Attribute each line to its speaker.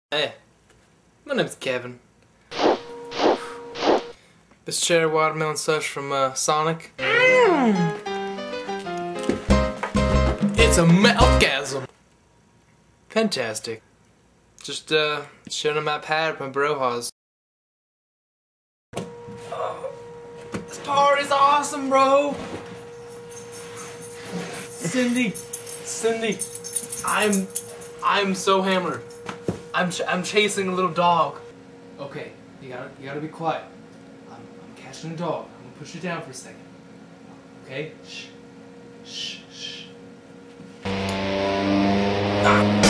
Speaker 1: Hey, my name's Kevin. This cherry watermelon slush from Sonic. It's a mouthgasm. Fantastic. Just showing him my pad with my brohas. This party's awesome, bro. Cindy, I'm so hammered. I'm chasing a little dog. Okay, you gotta be quiet. I'm catching a dog. I'm gonna push it down for a second. Okay? Shh. Shh. Shh. Ah.